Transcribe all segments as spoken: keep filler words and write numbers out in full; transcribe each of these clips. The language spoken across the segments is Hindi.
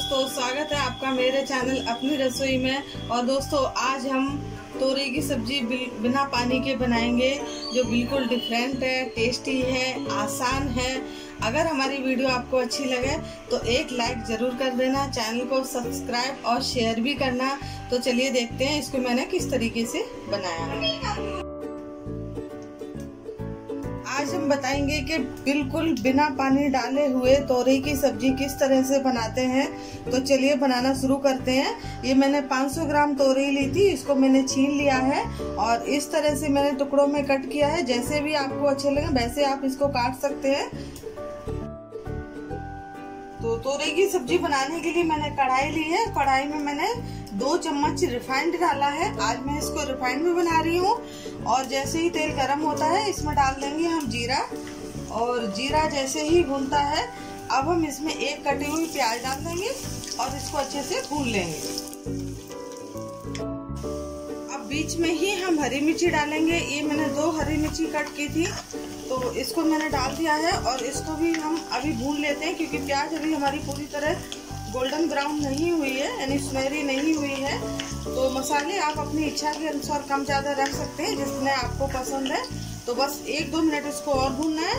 दोस्तों, स्वागत है आपका मेरे चैनल अपनी रसोई में। और दोस्तों, आज हम तोरई की सब्जी बिना पानी के बनाएंगे, जो बिल्कुल डिफरेंट है, टेस्टी है, आसान है। अगर हमारी वीडियो आपको अच्छी लगे तो एक लाइक जरूर कर देना, चैनल को सब्सक्राइब और शेयर भी करना। तो चलिए देखते हैं इसको मैंने किस तरीके से बनाया है। आज हम बताएंगे कि बिल्कुल बिना पानी डाले हुए तोरई की सब्जी किस तरह से बनाते हैं। तो चलिए बनाना शुरू करते हैं। ये मैंने पाँच सौ ग्राम तोरई ली थी, इसको मैंने छीन लिया है और इस तरह से मैंने टुकड़ों में कट किया है। जैसे भी आपको अच्छे लगे वैसे आप इसको काट सकते हैं। तो तोरई की सब्जी बनाने के लिए मैंने कढ़ाई ली है। कढ़ाई में मैंने दो चम्मच रिफाइंड डाला है। आज मैं इसको रिफाइंड में बना रही हूँ। और जैसे ही तेल गर्म होता है इसमें डाल देंगे हम जीरा। और जीरा जैसे ही भूनता है अब हम इसमें एक कटी हुई प्याज डाल देंगे और इसको अच्छे से भून लेंगे। अब बीच में ही हम हरी मिर्ची डालेंगे। ये मैंने दो हरी मिर्ची कट की थी, तो इसको मैंने डाल दिया है और इसको भी हम अभी भून लेते हैं, क्योंकि प्याज अभी हमारी पूरी तरह गोल्डन ब्राउन नहीं हुई है, यानी सुनहरी नहीं हुई है। तो मसाले आप अपनी इच्छा के अनुसार कम ज्यादा रख सकते हैं, जितने आपको पसंद है। तो बस एक दो मिनट इसको और भूनना है।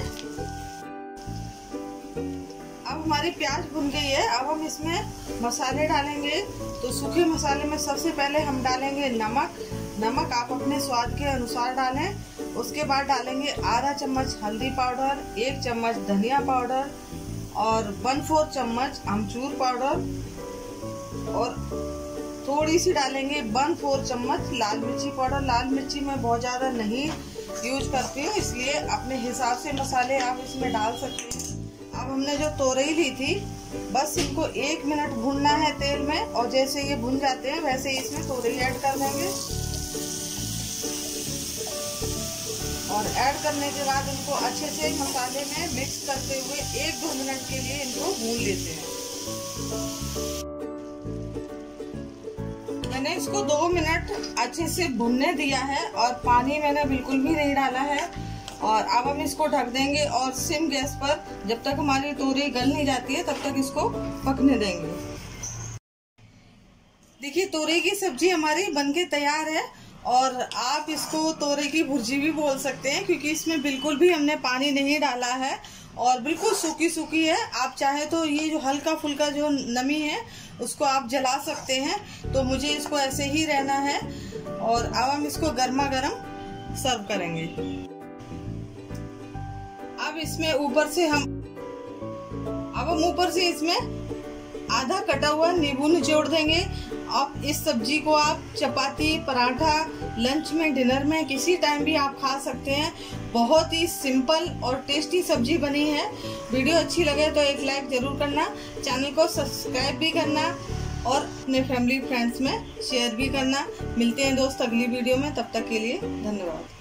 अब हमारी प्याज भुन गई है। अब हम इसमें मसाले डालेंगे। तो सूखे मसाले में सबसे पहले हम डालेंगे नमक। नमक आप अपने स्वाद के अनुसार डालें। उसके बाद डालेंगे आधा चम्मच हल्दी पाउडर, एक चम्मच धनिया पाउडर और वन फोर्थ चम्मच अमचूर पाउडर और थोड़ी सी डालेंगे वन फोर्थ चम्मच लाल मिर्ची पाउडर। लाल मिर्ची मैं बहुत ज्यादा नहीं यूज करती हूँ, इसलिए अपने हिसाब से मसाले आप इसमें डाल सकते हैं। अब हमने जो तोरई ली थी बस इनको एक मिनट भूनना है तेल में, और जैसे ये भुन जाते हैं वैसे ही इसमें तोरई ऐड कर देंगे। और ऐड करने के बाद इनको अच्छे से मसाले में मिक्स करते हुए एक दो मिनट के लिए इनको भून लेते हैं। मैंने इसको दो मिनट अच्छे से भुनने दिया है और पानी मैंने बिल्कुल भी नहीं डाला है। और अब हम इसको ढक देंगे और सिम गैस पर जब तक हमारी तोरई गल नहीं जाती है तब तक इसको पकने देंगे। देखिए, तोरई की सब्जी हमारी बनके तैयार है। और आप इसको तोरई की भुर्जी भी बोल सकते हैं, क्योंकि इसमें बिल्कुल भी हमने पानी नहीं डाला है और बिल्कुल सूखी सूखी है। आप चाहे तो ये जो हल्का फुल्का जो नमी है उसको आप जला सकते हैं। तो मुझे इसको ऐसे ही रहना है। और अब हम इसको गर्मा गर्म सर्व करेंगे। अब इसमें ऊपर से हम अब हम ऊपर से इसमें आधा कटा हुआ नींबू निचोड़ देंगे। अब इस सब्जी को आप चपाती, पराठा, लंच में, डिनर में किसी टाइम भी आप खा सकते हैं। बहुत ही सिंपल और टेस्टी सब्जी बनी है। वीडियो अच्छी लगे तो एक लाइक जरूर करना, चैनल को सब्सक्राइब भी करना और अपने फैमिली फ्रेंड्स में शेयर भी करना। मिलते हैं दोस्त अगली वीडियो में, तब तक के लिए धन्यवाद।